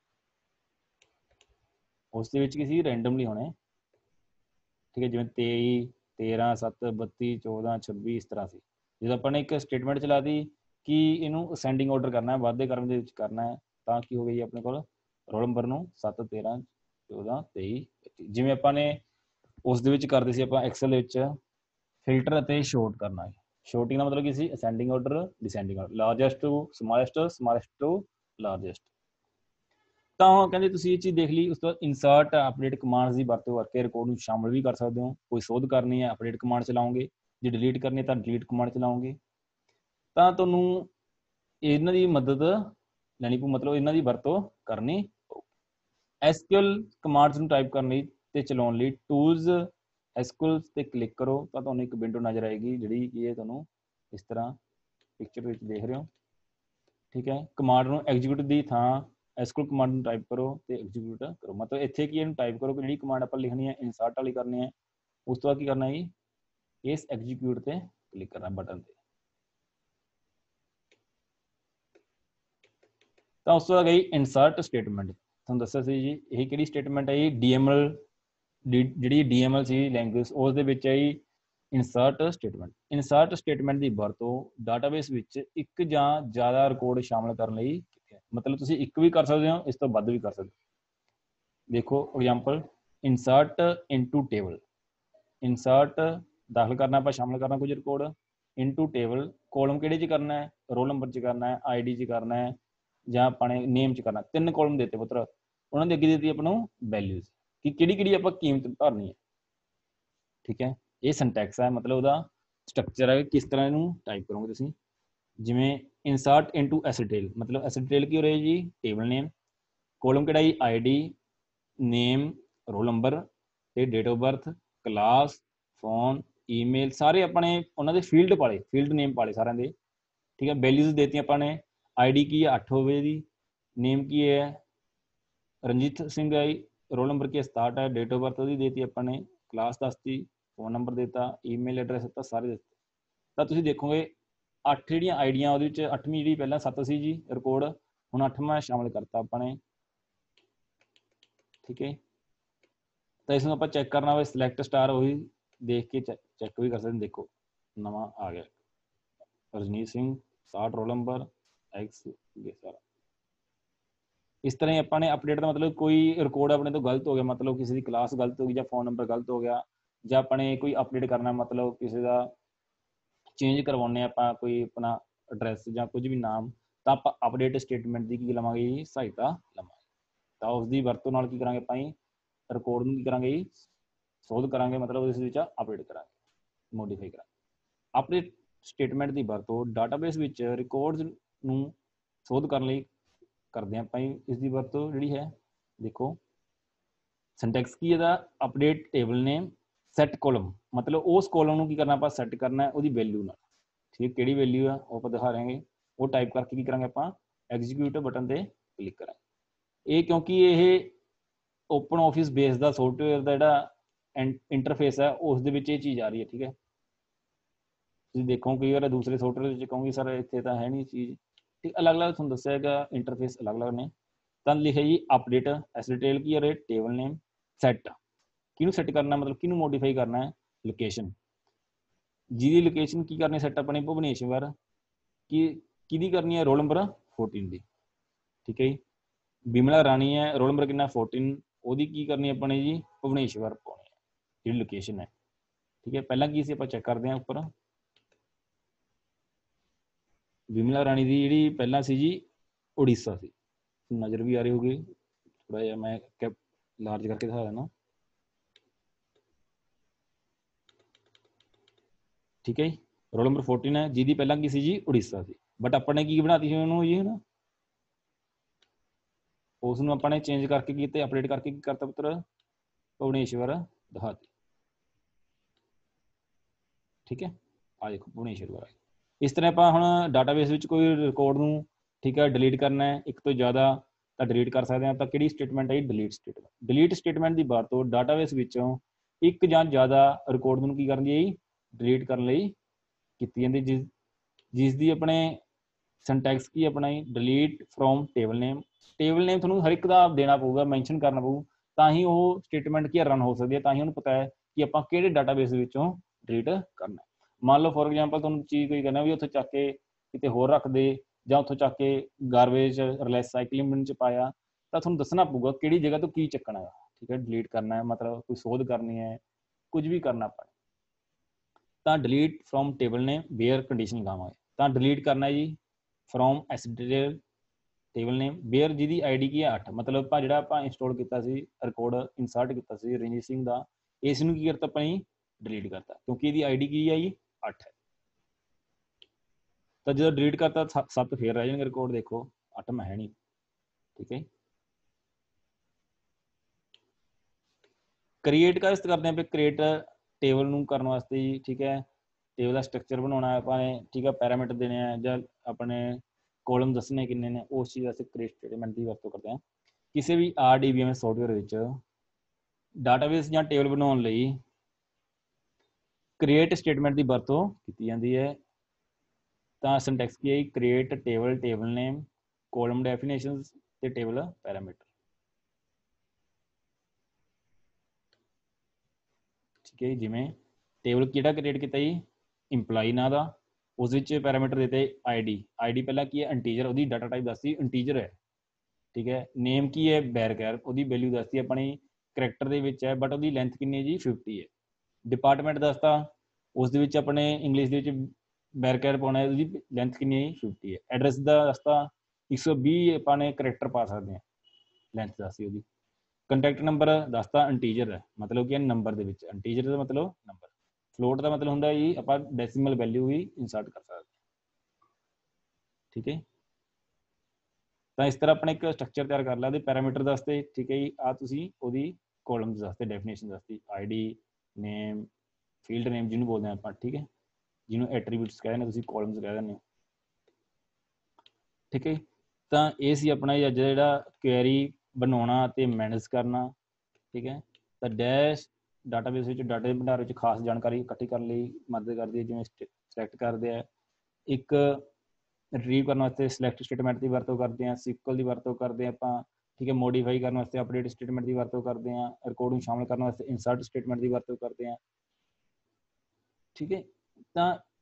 ਉਸ ਦੇ ਵਿੱਚ ਕੀ ਸੀ ਰੈਂਡਮਲੀ ਹੋਣੇ, ਠੀਕ ਹੈ। ਜਿਵੇਂ ਤੇਈ, ਤੇਰਾਂ, ਸੱਤ, ਬੱਤੀ, ਚੌਦਾਂ, ਛੱਬੀ, ਇਸ ਤਰ੍ਹਾਂ ਸੀ। ਜਦੋਂ ਆਪਾਂ ਨੇ ਇੱਕ ਸਟੇਟਮੈਂਟ ਚਲਾ ਦੀ ਕਿ ਇਹਨੂੰ ਅਸੈਂਡਿੰਗ ਆਰਡਰ ਕਰਨਾ, ਵਾਧੇ ਕ੍ਰਮ ਦੇ ਵਿੱਚ ਕਰਨਾ ਹੈ, ਤਾਂ ਕੀ ਹੋ ਗਈ ਆਪਣੇ ਕੋਲ ਰੋਲ ਨੰਬਰ ਨੂੰ ਸੱਤ, ਤੇਰਾਂ, ਚੌਦਾਂ, ਤੇਈ, ਬੱਤੀ। ਜਿਵੇਂ ਆਪਾਂ ਨੇ ਉਸ ਦੇ ਵਿੱਚ ਕਰਦੇ ਸੀ ਆਪਾਂ ਐਕਸਲ ਵਿੱਚ ਫਿਲਟਰ ਅਤੇ ਸ਼ੋਰਟ ਕਰਨਾ ਹੈ। ਸ਼ੋਰਟਿੰਗ ਦਾ ਮਤਲਬ ਕੀ ਸੀ ascending order, descending order, largest to smallest, smallest to largest. ਤਾਂ ਕਹਿੰਦੇ ਤੁਸੀਂ ਇਹ ਚੀਜ਼ ਦੇਖ ਲਈ। ਉਸ ਤੋਂ ਬਾਅਦ ਇਨਸਰਟ ਅਪਡੇਟ ਕਮਾਂਡਸ ਦੀ ਵਰਤੋਂ ਕਰਕੇ ਰਿਕਾਰਡ ਨੂੰ ਸ਼ਾਮਲ ਵੀ ਕਰ ਸਕਦੇ ਹੋ। ਕੋਈ ਸੋਧ ਕਰਨੀ ਹੈ ਅਪਡੇਟ ਕਮਾਂਡ ਚਲਾਓਗੇ, ਜੇ ਡਿਲੀਟ ਕਰਨੀ ਤਾਂ ਡਿਲੀਟ ਕਮਾਂਡ ਚਲਾਓਗੇ। ਤਾਂ ਤੁਹਾਨੂੰ ਇਹਨਾਂ ਦੀ ਮਦਦ ਲੈਣੀ ਪਊ, ਮਤਲਬ ਇਹਨਾਂ ਦੀ ਵਰਤੋਂ ਕਰਨੀ ਪਊ। ਐਸਕਿਊਐਲ ਕਮਾਂਡਸ ਨੂੰ ਟਾਈਪ ਕਰਨ ਲਈ ਤੇ ਚਲਾਉਣ ਲਈ ਟੂਲਸ ਐਸਕਿਊਐਲ ਤੇ ਕਲਿੱਕ ਕਰੋ, ਤਾਂ ਤੁਹਾਨੂੰ ਇੱਕ ਵਿੰਡੋ ਨਜ਼ਰ ਆਏਗੀ ਜਿਹੜੀ ਕੀ ਹੈ ਤੁਹਾਨੂੰ ਇਸ ਤਰ੍ਹਾਂ ਪਿਕਚਰ ਵਿੱਚ ਦੇਖ ਰਹੇ ਹੋ, ਠੀਕ ਹੈ। ਕਮਾਂਡ ਨੂੰ ਐਗਜ਼ੀਕਿਊਟ ਦੀ ਥਾਂ ਐਸਕਿਊਐਲ ਕਮਾਂਡ ਨੂੰ ਟਾਈਪ ਕਰੋ ਤੇ ਐਗਜ਼ੀਕਿਊਟ ਕਰੋ, ਮਤਲਬ ਇੱਥੇ ਕੀ ਇਹਨੂੰ ਟਾਈਪ ਕਰੋ ਕਿ ਜਿਹੜੀ ਕਮਾਂਡ ਆਪਾਂ ਲਿਖਣੀ ਹੈ ਇਨਸਰਟ ਵਾਲੀ ਕਰਨੀ ਹੈ। ਉਸ ਤੋਂ ਬਾਅਦ ਕੀ ਕਰਨਾ ਜੀ ਇਸ ਐਗਜ਼ੀਕਿਊਟ ਤੇ ਕਲਿੱਕ ਕਰਨਾ ਬਟਨ ਤੇ। ਤਾਂ ਉਸ ਤੋਂ ਬਾਅਦ ਗਈ ਇਨਸਰਟ ਸਟੇਟਮੈਂਟ, ਤੁਹਾਨੂੰ ਦੱਸਿਆ ਸੀ ਜੀ ਇਹ ਕਿਹੜੀ ਸਟੇਟਮੈਂਟ ਹੈ ਜੀ ਡੀਐਮਐਲ, ਜਿਹੜੀ ਡੀਐਮਐਲ ਸੀ ਲੈਂਗੁਏਜ ਉਸ ਦੇ ਵਿੱਚ ਹੈ ਜੀ ਇਨਸਰਟ ਸਟੇਟਮੈਂਟ। ਇਨਸਰਟ ਸਟੇਟਮੈਂਟ ਦੀ ਵਰਤੋਂ ਡਾਟਾਬੇਸ ਵਿੱਚ ਇੱਕ ਜਾਂ ਜ਼ਿਆਦਾ ਰਿਕਾਰਡ ਸ਼ਾਮਲ ਕਰਨ ਲਈ, ਮਤਲਬ ਤੁਸੀਂ ਇੱਕ ਵੀ ਕਰ ਸਕਦੇ ਹੋ, ਇਸ ਤੋਂ ਵੱਧ ਵੀ ਕਰ ਸਕਦੇ ਹੋ। ਦੇਖੋ example insert into table, insert ਦਾਖਲ ਕਰਨਾ ਆਪਾਂ ਸ਼ਾਮਲ ਕਰਨਾ ਕੁਝ ਰਿਕਾਰਡ, ਇਨਟੂ ਟੇਬਲ ਕੋਲਮ ਕਿਹੜੇ ਚ ਕਰਨਾ ਹੈ ਰੋਲ ਨੰਬਰ ਚ ਕਰਨਾ ਹੈ, ਆਈਡੀ ਚ ਕਰਨਾ ਹੈ, ਜਾਂ ਆਪਾਂ ਨੇ ਨੇਮ ਚ ਕਰਨਾ। ਤਿੰਨ ਕੋਲਮ ਦਿੱਤੇ ਪੁੱਤਰ, ਉਹਨਾਂ ਦੇ ਅੱਗੇ ਦਿੱਤੀ ਆਪਾਂ ਨੂੰ ਵੈਲਿਊਜ਼ ਕਿ ਕਿਹੜੀ ਕਿਹੜੀ ਆਪਾਂ ਕੀਮਤ ਭਰਨੀ ਹੈ, ਠੀਕ ਹੈ। ਇਹ ਸਿੰਟੈਕਸ ਹੈ, ਮਤਲਬ ਉਹਦਾ ਸਟਰਕਚਰ ਹੈ ਕਿਸ ਤਰ੍ਹਾਂ ਇਹਨੂੰ ਟਾਈਪ ਕਰੋਗੇ ਤੁਸੀਂ। ਜਿਵੇਂ ਇਨਸਰਟ ਇਨਟੂ ਐਸ ਡਿਟੇਲ, ਮਤਲਬ ਐਸ ਡਿਟੇਲ ਕੀ ਹੋ ਰਿਹਾ ਜੀ ਟੇਬਲ ਨੇਮ, ਕੋਲਮ ਕਿਹੜਾ ਜੀ ਆਈਡੀ, ਨੇਮ, ਰੋਲ ਨੰਬਰ ਤੇ date of birth, class, phone, email, ਸਾਰੇ ਆਪਣੇ ਉਹਨਾਂ ਦੇ ਫੀਲਡ ਪਾਲੇ, ਫੀਲਡ ਨੇਮ ਪਾਲੇ ਸਾਰਿਆਂ ਦੇ, ਠੀਕ ਹੈ। ਵੈਲਿਊਜ਼ ਦੇਤੀਆਂ ਆਪਾਂ ਨੇ, ਆਈਡੀ ਕੀ ਹੈ ਅੱਠ ਹੋਵੇ ਦੀ, ਨੇਮ ਕੀ ਹੈ ਰਣਜੀਤ ਸਿੰਘ ਹੈ, ਰੋਲ ਨੰਬਰ ਕੀ ਹੈ ਸਤਾਹਠ ਹੈ, ਡੇਟ ਆਫ ਬਰਥ ਉਹਦੀ ਦੇਤੀ ਆਪਾਂ ਨੇ, ਕਲਾਸ ਦੱਸਤੀ, ਫੋਨ ਨੰਬਰ ਦਿੱਤਾ, ਈਮੇਲ ਐਡਰੈਸ ਦਿੱਤਾ, ਸਾਰੇ ਦਿੱਤੇ। ਤਾਂ ਤੁਸੀਂ ਦੇਖੋਗੇ ਅੱਠ ਜਿਹੜੀਆਂ ਆਈਡੀਆਂ ਉਹਦੇ ਵਿੱਚ ਅੱਠਵੀਂ ਜਿਹੜੀ ਪਹਿਲਾਂ ਸੱਤ ਸੀ ਜੀ ਰਿਕਾਰਡ, ਹੁਣ ਅੱਠਵਾਂ ਸ਼ਾਮਲ ਕਰਤਾ ਆਪਾਂ ਨੇ, ਠੀਕ ਹੈ। ਤਾਂ ਇਸ ਨੂੰ ਆਪਾਂ ਚੈੱਕ ਕਰਨਾ ਹੋਵੇ ਸਿਲੈਕਟ ਸਟਾਰ ਉਹੀ देख के चैक भी कर सकते। देखो नवा आ गया रजनीत सिंह साठ रोल नंबर एक्स सारा। इस तरह ਆਪਾਂ ਨੇ अपडेट का मतलब कोई रिकॉर्ड अपने तो गलत हो गया, मतलब किसी की क्लास गलत हो गई या फोन नंबर गलत हो गया, ਜਾਂ अपने कोई अपडेट करना मतलब किसी का चेंज करवाने ਆਪਾਂ कोई अपना एड्रैस ਜਾਂ कुछ भी नाम, ਤਾਂ ਆਪਾਂ अपडेट स्टेटमेंट ਦੀ ਕੀ ਲਵਾਂਗੇ ਜੀ ਸਹਾਇਤਾ ਲਵਾਂਗੇ। ਤਾਂ ਉਸ ਦੀ ਵਰਤੋਂ ਨਾਲ ਕੀ ਕਰਾਂਗੇ ਆਪਾਂ ਜੀ ਰਿਕਾਰਡ ਨੂੰ ਕੀ ਕਰਾਂਗੇ ਜੀ ਸੋਧ ਕਰਾਂਗੇ, मतलब ਇਸ ਵਿੱਚ ਅਪਡੇਟ ਕਰਾਂਗੇ ਮੋਡੀਫਾਈ ਕਰਾਂਗੇ। ਅਪਡੇਟ ਸਟੇਟਮੈਂਟ ਦੀ ਵਰਤੋਂ ਡਾਟਾਬੇਸ ਵਿੱਚ ਰਿਕਾਰਡਸ ਨੂੰ ਸੋਧ ਕਰਨ ਲਈ ਕਰਦੇ ਆਪਾਂ ਜੀ। ਇਸ ਦੀ ਵਰਤੋਂ ਜਿਹੜੀ ਹੈ ਦੇਖੋ ਸਿੰਟੈਕਸ ਕੀ ਇਹਦਾ update table name set column, मतलब उस कॉलम ਨੂੰ ਕੀ ਕਰਨਾ ਆਪਾਂ ਸੈੱਟ ਕਰਨਾ ਹੈ ਉਹਦੀ ਵੈਲਿਊ ਨਾਲ। ਠੀਕ ਕਿਹੜੀ ਵੈਲਿਊ ਆ ਉਹ ਆਪਾਂ ਦਿਖਾ ਰਹੇ ਉਹ ਟਾਈਪ ਕਰਕੇ ਕੀ ਕਰਾਂਗੇ ਆਪਾਂ ਐਗਜ਼ੀਕਿਊਟ ਬਟਨ ਤੇ ਕਲਿੱਕ ਕਰਾਂਗੇ। ਇਹ ਕਿਉਂਕਿ ਇਹ ਓਪਨ ਆਫਿਸ ਬੇਸ ਦਾ ਸੌਫਟਵੇਅਰ ਦਾ ਜਿਹੜਾ ਇੰਟਰਫੇਸ ਹੈ ਉਸ ਦੇ ਵਿੱਚ ਇਹ ਚੀਜ਼ ਆ ਰਹੀ ਹੈ। ਠੀਕ ਹੈ ਤੁਸੀਂ ਦੇਖੋ ਕਈ ਵਾਰ ਦੂਸਰੇ ਸੌਫਟਵੇਅਰ ਵਿੱਚ ਕਹੋਗੇ ਸਰ ਇੱਥੇ ਤਾਂ ਹੈ ਨਹੀਂ ਚੀਜ਼, ਠੀਕ ਅਲੱਗ ਅਲੱਗ ਤੁਹਾਨੂੰ ਦੱਸਿਆ ਹੈਗਾ ਇੰਟਰਫੇਸ ਅਲੱਗ ਅਲੱਗ ਨੇ। ਤਾਂ ਲਿਖਿਆ ਜੀ ਅਪਡੇਟ ਐਸ ਡਿਟੇਲ ਕੀ ਹੈ ਟੇਬਲ ਨੇਮ ਸੈੱਟ, ਕਿਹਨੂੰ ਸੈੱਟ ਕਰਨਾ मतलब ਕਿਹਨੂੰ ਮੋਡੀਫਾਈ ਕਰਨਾ ਹੈ ਲੋਕੇਸ਼ਨ, ਜਿਹਦੀ ਲੋਕੇਸ਼ਨ ਕੀ ਕਰਨੀ ਸੈੱਟ ਆਪਣੀ ਭੁਵਨੇਸ਼ਵਰ ਕੀ ਕਿਹਦੀ ਕਰਨੀ ਹੈ ਰੋਲ ਨੰਬਰ ਚੌਦਾਂ ਦੀ। ਠੀਕ ਹੈ ਜੀ ਬਿਮਲਾ ਰਾਣੀ ਹੈ ਰੋਲ ਨੰਬਰ ਕਿੰਨਾ ਚੌਦਾਂ, ਉਹਦੀ ਕੀ ਕਰਨੀ ਆਪਣੇ ਜੀ ਭੁਵਨੇਸ਼ਵਰ ਪਾਉਣੀ ਹੈ ਜਿਹੜੀ ਲੋਕੇਸ਼ਨ ਹੈ। ਠੀਕ ਹੈ ਪਹਿਲਾਂ ਕੀ ਸੀ ਆਪਾਂ ਚੈੱਕ ਕਰਦੇ ਹਾਂ ਉੱਪਰ ਬਿਮਲਾ ਰਾਣੀ ਦੀ ਜਿਹੜੀ ਪਹਿਲਾਂ ਸੀ ਜੀ ਉੜੀਸਾ ਸੀ, ਨਜ਼ਰ ਵੀ ਆ ਰਹੀ ਹੋਗੀ ਥੋੜਾ ਜਿਹਾ ਮੈਂ ਕੈਪ ਲਾਰਜ ਕਰਕੇ ਦਿਖਾ ਦੇਣਾ। ਠੀਕ ਹੈ ਜੀ ਰੋਲ ਨੰਬਰ ਚੌਦਾਂ ਹੈ ਜਿਹਦੀ ਪਹਿਲਾਂ ਕੀ ਸੀ ਜੀ ਉੜੀਸਾ ਸੀ, ਬਟ ਆਪਾਂ ਨੇ ਕੀ ਬਣਾਤੀ ਸੀ ਉਹਨੂੰ ਜੀ ਨਾ ਉਸ ਨੂੰ ਆਪਾਂ ਨੇ ਚੇਂਜ ਕਰਕੇ ਕੀਤੇ ਅਪਡੇਟ ਕਰਕੇ ਕੀ ਕਰਤਾ ਪੁੱਤਰ ਭੁਵਨੇਸ਼ਵਰ ਦਿਖਾਤੀ। ਠੀਕ ਹੈ ਆ ਦੇਖੋ ਭੁਵਨੇਸ਼ਵਰ। ਇਸ ਤਰ੍ਹਾਂ ਆਪਾਂ ਹੁਣ ਡਾਟਾਬੇਸ ਵਿੱਚ ਕੋਈ ਰਿਕਾਰਡ ਨੂੰ ਠੀਕ ਹੈ ਡਿਲੀਟ ਕਰਨਾ ਹੈ ਇੱਕ ਤੋਂ ਜ਼ਿਆਦਾ ਤਾਂ ਡਿਲੀਟ ਕਰ ਸਕਦੇ ਹਾਂ। ਤਾਂ ਕਿਹੜੀ ਸਟੇਟਮੈਂਟ ਹੈ ਡਿਲੀਟ ਸਟੇਟਮੈਂਟ। ਡਿਲੀਟ ਸਟੇਟਮੈਂਟ ਦੀ ਵਰਤੋਂ ਡਾਟਾਬੇਸ ਵਿੱਚੋਂ ਇੱਕ ਜਾਂ ਜ਼ਿਆਦਾ ਰਿਕਾਰਡ ਨੂੰ ਕੀ ਕਰਦੀ ਹੈ ਜੀ ਡਿਲੀਟ ਕਰਨ ਲਈ ਕੀਤੀ ਜਾਂਦੀ, ਜਿਸ ਜਿਸ ਦੀ ਆਪਣੇ ਸਿੰਟੈਕਸ ਕੀ ਆਪਣਾ ਜੀ delete from table name. Table name ਤੁਹਾਨੂੰ ਹਰ ਇੱਕ ਦਾ ਦੇਣਾ ਪਊਗਾ ਮੈਂਸ਼ਨ ਕਰਨਾ ਪਊ ਤਾਂ ਹੀ ਉਹ ਸਟੇਟਮੈਂਟ ਕੀ ਰਨ ਹੋ ਸਕਦੀ ਹੈ, ਤਾਂ ਹੀ ਉਹਨੂੰ ਪਤਾ ਹੈ ਕਿ ਆਪਾਂ ਕਿਹੜੇ ਡਾਟਾਬੇਸ ਵਿੱਚੋਂ ਡਿਲੀਟ ਕਰਨਾ। ਮੰਨ ਲਓ ਫੋਰ ਐਗਜ਼ਾਮਪਲ ਤੁਹਾਨੂੰ ਚੀਜ਼ ਕੋਈ ਕਰਨਾ ਵੀ ਉੱਥੇ ਚੱਕ ਕੇ ਕਿਤੇ ਹੋਰ ਰੱਖ ਦੇ ਜਾਂ ਉੱਥੋਂ ਚੱਕ ਕੇ ਗਾਰਬੇਜ ਰਿਸਾਈਕਲਿੰਗ ਬਿਨ 'ਚ ਪਾਇਆ ਤਾਂ ਤੁਹਾਨੂੰ ਦੱਸਣਾ ਪਊਗਾ ਕਿਹੜੀ ਜਗ੍ਹਾ ਤੋਂ ਕੀ ਚੱਕਣਾ ਹੈ। ਠੀਕ ਹੈ ਡਿਲੀਟ ਕਰਨਾ ਹੈ मतलब ਕੋਈ ਸੋਧ ਕਰਨੀ ਹੈ ਕੁਝ ਵੀ ਕਰਨਾ ਆਪਾਂ ਤਾਂ ਡਿਲੀਟ ਫਰੋਮ ਟੇਬਲ ਨੇ ਬੇਅਰ ਕੰਡੀਸ਼ਨ ਲਗਾਵਾਂਗੇ। ਤਾਂ ਡਿਲੀਟ ਕਰਨਾ ਜੀ from S detail table name where ਜਿਹਦੀ ਆਈਡੀ ਕੀ ਹੈ ਅੱਠ, मतलब ਆਪਾਂ ਜਿਹੜਾ ਆਪਾਂ ਇੰਸਟਾਲ ਕੀਤਾ ਸੀ ਰਿਕਾਰਡ ਇਨਸਰਟ ਕੀਤਾ ਸੀ ਰਣਜੀਤ ਸਿੰਘ ਦਾ ਇਸ ਨੂੰ ਕੀ ਕਰਤਾ ਆਪਾਂ ਜੀ ਡਿਲੀਟ ਕਰਤਾ ਕਿਉਂਕਿ ਇਹਦੀ ਆਈਡੀ ਕੀ ਹੈ ਜੀ ਅੱਠ ਹੈ। ਤਾਂ ਜਦੋਂ ਡਿਲੀਟ ਕਰਤਾ ਸੱਤ ਫੇਰ ਰਹਿ ਜਾਣਗੇ ਰਿਕਾਰਡ ਦੇਖੋ ਅੱਠ ਮੈਂ ਹੈ ਨਹੀਂ। ਠੀਕ ਹੈ ਕ੍ਰੀਏਟ का इस्तेमाल करते हैं पे क्रिएट टेबल ਨੂੰ ਕਰਨ ਵਾਸਤੇ ਜੀ। ਠੀਕ ਹੈ ਟੇਬਲ ਦਾ ਸਟਰਕਚਰ ਬਣਾਉਣਾ ਆਪਾਂ ਨੇ ਠੀਕ ਹੈ ਪੈਰਾਮੀਟਰ ਦੇਣੇ ਆ ਜਾਂ ਆਪਣੇ ਕੋਲਮ ਦੱਸਣੇ ਕਿੰਨੇ ਨੇ ਉਸ ਚੀਜ਼ ਵਾਸਤੇ ਕ੍ਰੀਏਟ ਸਟੇਟਮੈਂਟ ਦੀ ਵਰਤੋਂ ਕਰਦੇ ਹਾਂ। ਕਿਸੇ ਵੀ R D B M S software ਵਿੱਚ ਡਾਟਾਬੇਸ ਜਾਂ ਟੇਬਲ ਬਣਾਉਣ ਲਈ ਕ੍ਰੀਏਟ ਸਟੇਟਮੈਂਟ ਦੀ ਵਰਤੋਂ ਕੀਤੀ ਜਾਂਦੀ ਹੈ। ਤਾਂ ਸਿੰਟੈਕਸ ਕੀ ਹੈ create table table name column definitions ਤੇ ਟੇਬਲ ਪੈਰਾਮੀਟਰ। ਠੀਕ ਹੈ ਜਿਵੇਂ ਟੇਬਲ ਕਿਹੜਾ ਕ੍ਰੀਏਟ ਕੀਤਾ ਜੀ ਇੰਪਲਾਈ ਨਾਂ ਦਾ, ਉਸ ਵਿੱਚ ਪੈਰਾਮੀਟਰ ਦਿੱਤੇ ਆਈਡੀ, ਆਈਡੀ ਪਹਿਲਾਂ ਕੀ ਹੈ ਇੰਟੀਜਰ ਉਹਦੀ ਡਾਟਾ ਟਾਈਪ ਦੱਸਦੀ ਇੰਟੀਜਰ ਹੈ। ਠੀਕ ਹੈ ਨੇਮ ਕੀ ਹੈ ਬੈਰਕੈਰ ਉਹਦੀ ਵੈਲਿਊ ਦੱਸਦੀ ਆਪਣੀ ਕਰੈਕਟਰ ਦੇ ਵਿੱਚ ਹੈ ਬਟ ਉਹਦੀ ਲੈਂਥ ਕਿੰਨੀ ਹੈ ਜੀ ਫਿਫਟੀ ਹੈ। ਡਿਪਾਰਟਮੈਂਟ ਦੱਸਤਾ ਉਸ ਦੇ ਵਿੱਚ ਆਪਣੇ ਇੰਗਲਿਸ਼ ਦੇ ਵਿੱਚ ਬੈਰਕੈਰ ਪਾਉਣਾ ਹੈ ਉਹਦੀ ਲੈਂਥ ਕਿੰਨੀ ਹੈ ਫਿਫਟੀ ਹੈ। ਐਡਰੈਸ ਦਾ ਦੱਸਤਾ ਇੱਕ ਸੌ ਵੀਹ ਆਪਾਂ ਨੇ ਕਰੈਕਟਰ ਪਾ ਸਕਦੇ ਹਾਂ ਲੈਂਥ ਦੱਸਦੀ ਉਹਦੀ। ਕੰਟੈਕਟ ਨੰਬਰ ਦੱਸਤਾ ਇੰਟੀਜਰ ਹੈ मतलब ਕਿ ਨੰਬਰ ਦੇ ਵਿੱਚ ਇੰਟੀਜਰ ਦਾ मतलब ਨੰਬਰ, ਫਲੋਟ ਦਾ मतलब ਹੁੰਦਾ ਜੀ ਆਪਾਂ ਡੈਸੀਮਲ ਵੈਲਿਊ ਵੀ ਇਨਸਰਟ ਕਰ ਸਕਦੇ। ਠੀਕ ਹੈ ਤਾਂ ਇਸ ਤਰ੍ਹਾਂ ਆਪਣੇ ਇੱਕ ਸਟਰਕਚਰ ਤਿਆਰ ਕਰ ਲਿਆ ਉਹਦੇ ਪੈਰਾਮੀਟਰ ਦੱਸਦੇ। ਠੀਕ ਹੈ ਜੀ ਆਹ ਤੁਸੀਂ ਉਹਦੀ ਕੋਲਮਸ ਦੱਸਦੇ ਡੈਫੀਨੇਸ਼ਨ ਦੱਸਦੀ ਆਈਡੀ ਨੇਮ ਫੀਲਡ ਨੇਮ ਜਿਹਨੂੰ ਬੋਲਦੇ ਆਪਾਂ ਠੀਕ ਹੈ ਜਿਹਨੂੰ ਐਟਰੀਬਿਊਟਸ ਕਹਿ ਦਿੰਦੇ ਤੁਸੀਂ ਕੋਲਮਸ ਕਹਿ ਦਿੰਦੇ ਹੋ। ਠੀਕ ਹੈ ਤਾਂ ਇਹ ਸੀ ਆਪਣਾ ਅੱਜ ਜਿਹੜਾ ਕੁਐਰੀ ਬਣਾਉਣਾ ਅਤੇ ਮੈਨੇਜ ਕਰਨਾ। ਠੀਕ ਹੈ ਤਾਂ ਡੈਸ਼ ਡਾਟਾਬੇਸ ਵਿੱਚ ਡਾਟਾ ਦੇ ਭੰਡਾਰ ਵਿੱਚ ਖਾਸ ਜਾਣਕਾਰੀ ਇਕੱਠੀ ਕਰਨ ਲਈ ਮਦਦ ਕਰਦੀ ਹੈ ਜਿਵੇਂ ਸਿਲੈਕਟ ਕਰਦੇ ਆ ਇੱਕ ਰਿਟਰੀਵ ਕਰਨ ਵਾਸਤੇ ਸਿਲੈਕਟ ਸਟੇਟਮੈਂਟ ਦੀ ਵਰਤੋਂ ਕਰਦੇ ਹਾਂ, ਸਿਕਲ ਦੀ ਵਰਤੋਂ ਕਰਦੇ ਹਾਂ ਆਪਾਂ। ਠੀਕ ਹੈ ਮੋਡੀਫਾਈ ਕਰਨ ਵਾਸਤੇ ਅਪਡੇਟ ਸਟੇਟਮੈਂਟ ਦੀ ਵਰਤੋਂ ਕਰਦੇ ਹਾਂ, ਰਿਕਾਰਡਿੰਗ ਸ਼ਾਮਲ ਕਰਨ ਵਾਸਤੇ ਇਨਸਰਟ ਸਟੇਟਮੈਂਟ ਦੀ ਵਰਤੋਂ ਕਰਦੇ ਹਾਂ। ਠੀਕ ਹੈ। ਤਾਂ